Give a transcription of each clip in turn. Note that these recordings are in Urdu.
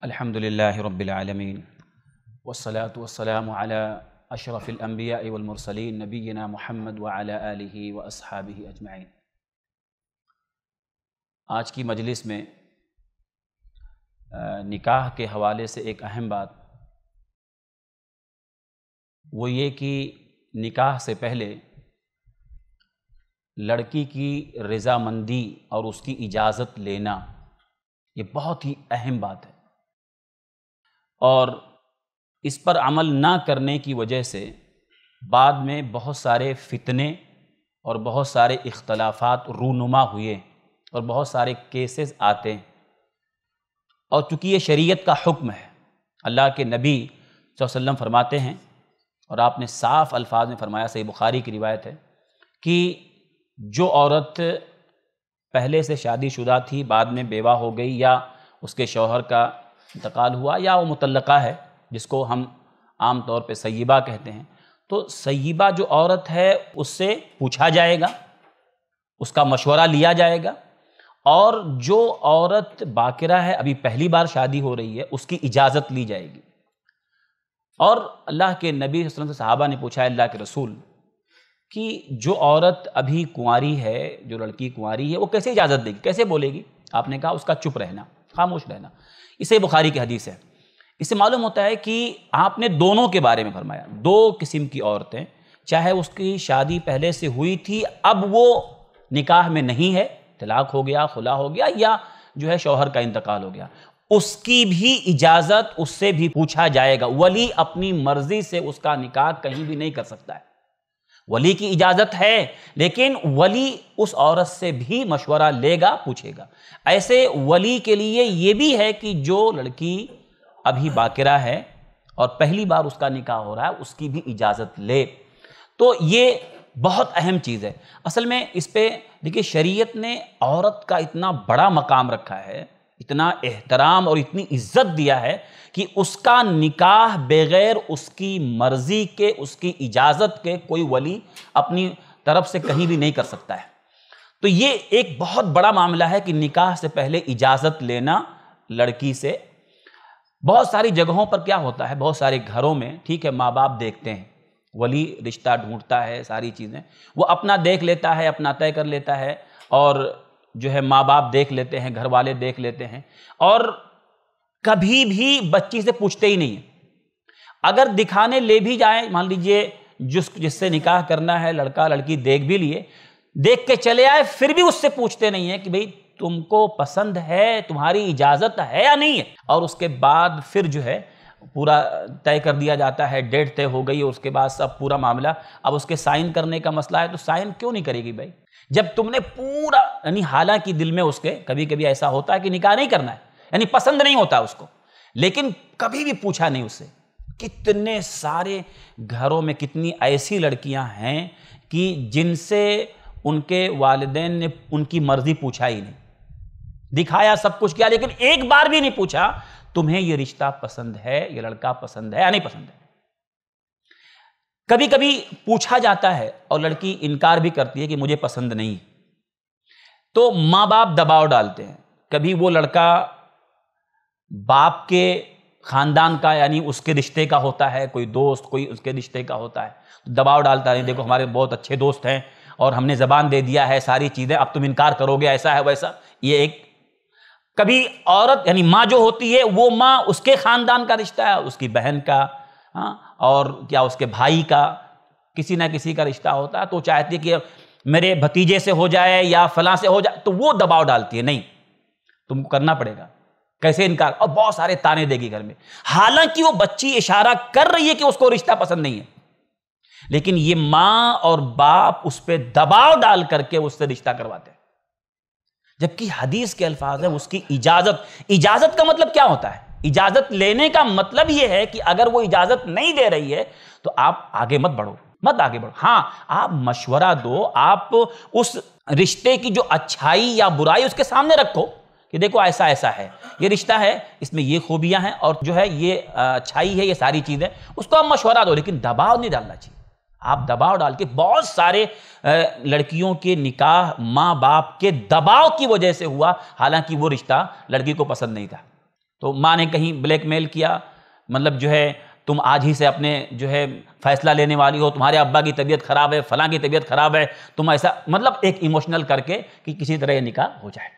الحمدللہ رب العالمین والصلاة والسلام علی اشرف الانبیاء والمرسلین نبینا محمد وعلی آلہ واصحابہ اجمعین۔ آج کی مجلس میں نکاح کے حوالے سے ایک اہم بات وہ یہ کہ نکاح سے پہلے لڑکی کی رضامندی اور اس کی اجازت لینا یہ بہت ہی اہم بات ہے، اور اس پر عمل نہ کرنے کی وجہ سے بعد میں بہت سارے فتنے اور بہت سارے اختلافات رونما ہوئے اور بہت سارے کیسز آتے ہیں۔ اور چونکہ یہ شریعت کا حکم ہے، اللہ کے نبی صلی اللہ علیہ وسلم فرماتے ہیں اور آپ نے صاف الفاظ میں فرمایا، صحیح بخاری کی روایت ہے کہ جو عورت پہلے سے شادی شدہ تھی، بعد میں بیوہ ہو گئی یا اس کے شوہر کا انتقال ہوا یا وہ مطلقہ ہے، جس کو ہم عام طور پہ سیبہ کہتے ہیں، تو سیبہ جو عورت ہے اس سے پوچھا جائے گا، اس کا مشورہ لیا جائے گا، اور جو عورت باکرہ ہے، ابھی پہلی بار شادی ہو رہی ہے، اس کی اجازت لی جائے گی۔ اور اللہ کے نبی صلی اللہ علیہ وسلم سے صحابہ نے پوچھا اللہ کے رسول کہ جو عورت ابھی کنواری ہے، جو لڑکی کنواری ہے، وہ کیسے اجازت دے گی، کیسے بولے گی؟ آپ نے کہا اس کا چپ رہنا، خاموش رہنا۔ اسے بخاری کی حدیث ہے۔ اس سے معلوم ہوتا ہے کہ آپ نے دونوں کے بارے میں فرمایا، دو قسم کی عورتیں، چاہے اس کی شادی پہلے سے ہوئی تھی، اب وہ نکاح میں نہیں ہے، طلاق ہو گیا، خلا ہو گیا، یا جو ہے شوہر کا انتقال ہو گیا، اس کی بھی اجازت اس سے بھی پوچھا جائے گا۔ ولی اپنی مرضی سے اس کا نکاح کہیں بھی نہیں کر سکتا ہے، ولی کی اجازت ہے، لیکن ولی اس عورت سے بھی مشورہ لے گا، پوچھے گا۔ ایسے ولی کے لیے یہ بھی ہے کہ جو لڑکی ابھی باکرہ ہے اور پہلی بار اس کا نکاح ہو رہا ہے، اس کی بھی اجازت لے۔ تو یہ بہت اہم چیز ہے۔ اصل میں اس پہ دیکھیے، شریعت نے عورت کا اتنا بڑا مقام رکھا ہے، اتنا احترام اور اتنی عزت دیا ہے کہ اس کا نکاح بغیر اس کی مرضی کے، اس کی اجازت کے کوئی ولی اپنی طرف سے کہیں بھی نہیں کر سکتا ہے۔ تو یہ ایک بہت بڑا معاملہ ہے کہ نکاح سے پہلے اجازت لینا لڑکی سے۔ بہت ساری جگہوں پر کیا ہوتا ہے، بہت سارے گھروں میں ٹھیک ہے ماں باپ دیکھتے ہیں، ولی رشتہ ڈھونڈتا ہے، ساری چیزیں وہ اپنا دیکھ لیتا ہے، اپنا طے کر لیتا ہے، اور جو ہے ماں باپ دیکھ لیتے ہیں، گھر والے دیکھ لیتے ہیں، اور کبھی بھی بچی سے پوچھتے ہی نہیں ہیں۔ اگر دکھانے لے بھی جائیں، مان لیجئے جس سے نکاح کرنا ہے، لڑکا لڑکی دیکھ بھی لیے، دیکھ کے چلے آئے، پھر بھی اس سے پوچھتے نہیں ہیں کہ بھئی تم کو پسند ہے، تمہاری اجازت ہے یا نہیں ہے۔ اور اس کے بعد پھر جو ہے پورا طے کر دیا جاتا ہے، ڈیٹ طے ہو گئی، اور اس کے بعد سب پورا معاملہ، اب اس کے سائن کرنے کا مسئلہ ہے، تو سائن کیوں نہیں کرے گی بھائی؟ جب تم نے پورا، یعنی حالانکہ دل میں اس کے کبھی کبھی ایسا ہوتا ہے کہ نکاح نہیں کرنا ہے، یعنی پسند نہیں ہوتا اس کو، لیکن کبھی بھی پوچھا نہیں اس سے۔ کتنے سارے گھروں میں کتنی ایسی لڑکیاں ہیں کہ جن سے ان کے والدین نے ان کی مرضی پوچھا ہی نہیں، دکھایا سب کچھ کیا، لیکن ایک بار بھی نہیں پوچھا تمہیں یہ رشتہ پسند ہے، یہ لڑکا پسند ہے یا نہیں پسند ہے۔ کبھی کبھی پوچھا جاتا ہے اور لڑکی انکار بھی کرتی ہے کہ مجھے پسند نہیں، تو ماں باپ دباؤ ڈالتے ہیں۔ کبھی وہ لڑکا باپ کے خاندان کا، یعنی اس کے رشتے کا ہوتا ہے، کوئی دوست کوئی اس کے رشتے کا ہوتا ہے، تو دباؤ ڈالتا ہے، دیکھو ہمارے بہت اچھے دوست ہیں اور ہم نے زبان دے دیا ہے ساری چیزیں، اب تم انکار کرو گے، ایسا ہے ویسا۔ یہ ایک کبھی عورت یعنی ماں جو ہوتی ہے، وہ ماں اس کے خاندان کا رشتہ ہے، اس کی بہن کا، اور کیا اس کے بھائی کا، کسی نہ کسی کا رشتہ ہوتا ہے، تو چاہتی ہے کہ میرے بھتیجے سے ہو جائے یا فلاں سے ہو جائے، تو وہ دباؤ ڈالتی ہے، نہیں تم کو کرنا پڑے گا، کیسے انکار، اور بہت سارے تانے دے گی گھر میں، حالانکہ وہ بچی اشارہ کر رہی ہے کہ اس کو رشتہ پسند نہیں ہے، لیکن یہ ماں اور باپ اس پہ دباؤ ڈال کر کے اس سے رشتہ کرواتے ہیں، جبکہ حدیث کے الفاظ ہیں اس کی اجازت کا مطلب کیا ہوتا ہے؟ اجازت لینے کا مطلب یہ ہے کہ اگر وہ اجازت نہیں دے رہی ہے تو آپ آگے مت بڑھو، ہاں آپ مشورہ دو، آپ اس رشتے کی جو اچھائی یا برائی اس کے سامنے رکھو کہ دیکھو ایسا ایسا ہے، یہ رشتہ ہے، اس میں یہ خوبیاں ہیں، اور جو ہے یہ اچھائی ہے، یہ ساری چیزیں، اس کو آپ مشورہ دو، لیکن دباؤ نہیں ڈالنا چاہیے۔ آپ دباؤ ڈال کے، بہت سارے لڑکیوں کے نکاح ماں باپ کے دباؤ کی وجہ سے ہوا، حالانکہ وہ رشتہ لڑکی کو پسند نہیں تھا۔ تو ماں نے کہیں بلیک میل کیا، مطلب جو ہے تم آج ہی سے اپنے جو ہے فیصلہ لینے والی ہو، تمہارے ابا کی طبیعت خراب ہے، فلاں کی طبیعت خراب ہے، تم ایسا، مطلب ایک ایموشنل کر کے کہ کسی طرح یہ نکاح ہو جائے،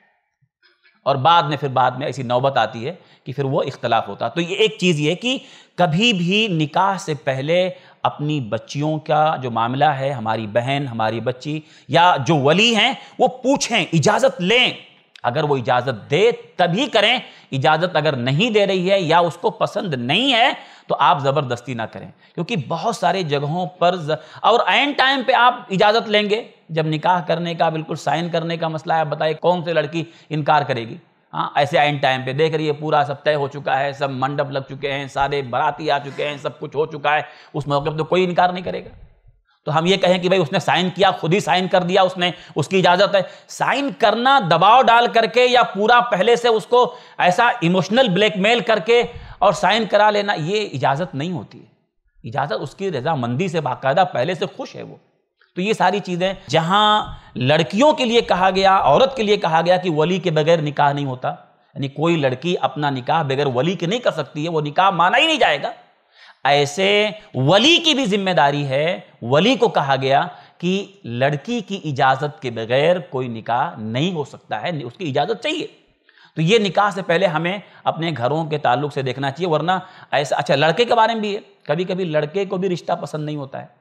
اور بعد میں ایسی نوبت آتی ہے کہ پھر وہ اختلاف ہوتا. تو یہ ایک چیز یہ کہ کبھی بھی نکاح سے پہلے اپنی بچیوں کا جو معاملہ ہے، ہماری بہن، ہماری بچی یا جو ولی ہیں وہ پوچھیں، اجازت لیں. اگر وہ اجازت دے تبھی کریں، اجازت اگر نہیں دے رہی ہے یا اس کو پسند نہیں ہے تو آپ زبردستی نہ کریں، کیونکہ بہت سارے جگہوں پر اور عین ٹائم پہ آپ اجازت لیں گے جب نکاح کرنے کا، بالکل سائن کرنے کا مسئلہ ہے. آپ بتائیے کون سے لڑکی انکار کرے گی؟ ہاں، ایسے عین ٹائم پہ دیکھ رہی ہے پورا سب طے ہو چکا ہے، سب منڈپ لگ چکے ہیں، سارے باراتی آ چکے ہیں، سب کچھ ہو چکا ہے، اس موقع پہ تو کوئی انکار نہیں کرے گا. تو ہم یہ کہیں کہ بھائی اس نے سائن کیا، خود ہی سائن کر دیا، اس نے، اس کی اجازت ہے. سائن کرنا دباؤ ڈال کر کے یا پورا پہلے سے اس کو ایسا ایموشنل بلیک میل کر کے اور سائن کرا لینا، یہ اجازت نہیں ہوتی ہے. اجازت اس کی رضامندی سے، باقاعدہ پہلے سے خوش ہے وہ. تو یہ ساری چیزیں جہاں لڑکیوں کے لیے کہا گیا، عورت کے لیے کہا گیا کہ ولی کے بغیر نکاح نہیں ہوتا، یعنی کوئی لڑکی اپنا نکاح بغیر ولی کے نہیں کر سکتی ہے، وہ نکاح مانا ہی نہیں جائے گا. ایسے ولی کی بھی ذمہ داری ہے، ولی کو کہا گیا کہ لڑکی کی اجازت کے بغیر کوئی نکاح نہیں ہو سکتا ہے، اس کی اجازت چاہیے. تو یہ نکاح سے پہلے ہمیں اپنے گھروں کے تعلق سے دیکھنا چاہیے، ورنہ ایسا. اچھا، لڑکے کے بارے میں بھی ہے، کبھی کبھی لڑکے کو بھی رشتہ پسند نہیں ہوتا ہے،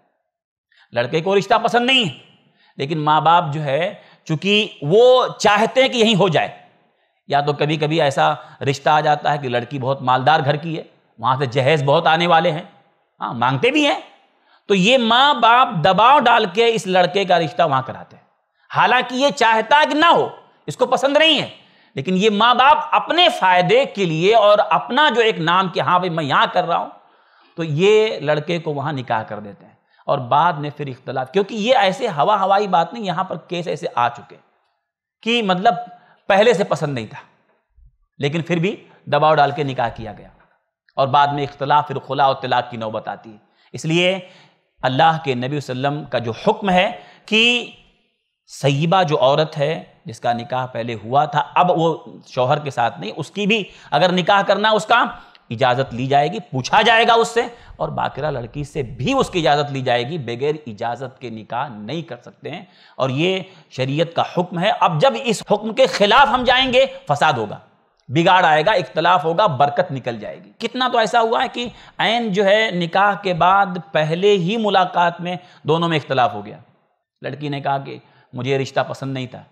لڑکے کو رشتہ پسند نہیں ہے، لیکن ماں باپ جو ہے چونکہ وہ چاہتے ہیں کہ یہیں ہو جائے، یا تو کبھی کبھی ایسا رشتہ آ جاتا ہے کہ لڑکی بہت مالدار گھر کی ہے، وہاں سے جہیز بہت آنے والے ہیں، ہاں مانگتے بھی ہیں، تو یہ ماں باپ دباؤ ڈال کے اس لڑکے کا رشتہ وہاں کراتے ہیں، حالانکہ یہ چاہتا ہے کہ نہ ہو، اس کو پسند نہیں ہے، لیکن یہ ماں باپ اپنے فائدے کے لیے اور اپنا جو ایک نام کہ ہاں بھائی میں یہاں کر رہا ہوں، تو یہ لڑکے کو وہاں نکاح کر دیتے ہیں. اور بعد میں پھر اختلاف، کیونکہ یہ ایسے ہوائی بات نہیں، یہاں پر کیس ایسے آ چکے کہ مطلب پہلے سے پسند نہیں تھا لیکن پھر بھی دباؤ ڈال کے نکاح کیا گیا، اور بعد میں اختلاف، پھر خلا اور طلاق کی نوبت آتی ہے. اس لیے اللہ کے نبی صلی اللہ علیہ وسلم کا جو حکم ہے کہ سیبہ جو عورت ہے جس کا نکاح پہلے ہوا تھا، اب وہ شوہر کے ساتھ نہیں، اس کی بھی اگر نکاح کرنا اس کا اجازت لی جائے گی، پوچھا جائے گا اس سے، اور باقرہ لڑکی سے بھی اس کی اجازت لی جائے گی. بغیر اجازت کے نکاح نہیں کر سکتے ہیں، اور یہ شریعت کا حکم ہے. اب جب اس حکم کے خلاف ہم جائیں گے فساد ہوگا، بگاڑ آئے گا، اختلاف ہوگا، برکت نکل جائے گی. کتنا تو ایسا ہوا ہے کہ عین جو ہے نکاح کے بعد پہلے ہی ملاقات میں دونوں میں اختلاف ہو گیا. لڑکی نے کہا کہ مجھے یہ رشتہ پسند نہیں تھا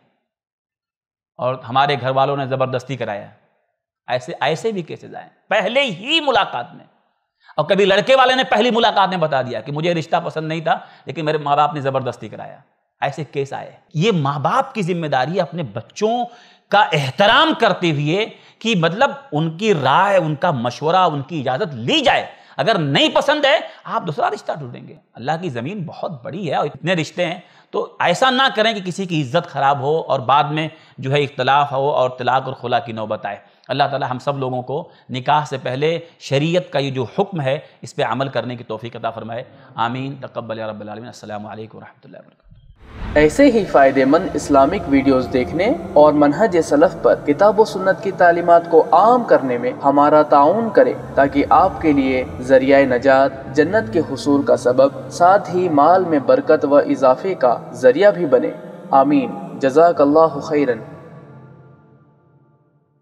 اور ہمارے گھر والوں نے زبردستی کرایا. ایسے بھی کیسز آئے پہلے ہی ملاقات میں. اور کبھی لڑکے والے نے پہلی ملاقات میں بتا دیا کہ مجھے رشتہ پسند نہیں تھا لیکن میرے ماں باپ نے زبردستی کرایا. ایسے کیس آئے. یہ ماں باپ کی ذمہ داری ہے اپنے بچوں کا احترام کرتے ہوئے کہ مطلب ان کی رائے، ان کا مشورہ، ان کی اجازت لی جائے. اگر نہیں پسند ہے آپ دوسرا رشتہ ڈھونڈیں گے. اللہ کی زمین بہت بڑی ہے اور اتنے رشتے ہیں، تو ایسا نہ کریں کہ کسی کی عزت خراب ہو اور بعد میں جو ہے اختلاف ہو اور طلاق اور خلا کی نوبت آئے. اللہ تعالی ہم سب لوگوں کو نکاح سے پہلے شریعت کا یہ جو حکم ہے اس پہ عمل کرنے کی توفیق عطا فرمائے. آمین. تقبل یا رب العالمین. السلام علیکم ورحمۃ اللہ وبرکاتہ. ایسے ہی فائدہ مند اسلامک ویڈیوز دیکھنے اور منہج سلف پر کتاب و سنت کی تعلیمات کو عام کرنے میں ہمارا تعاون کریں تاکہ آپ کے لیے ذریعہ نجات، جنت کے حصول کا سبب، ساتھ ہی مال میں برکت و اضافے کا ذریعہ بھی بنے. آمین. جزاک اللہ خیرن.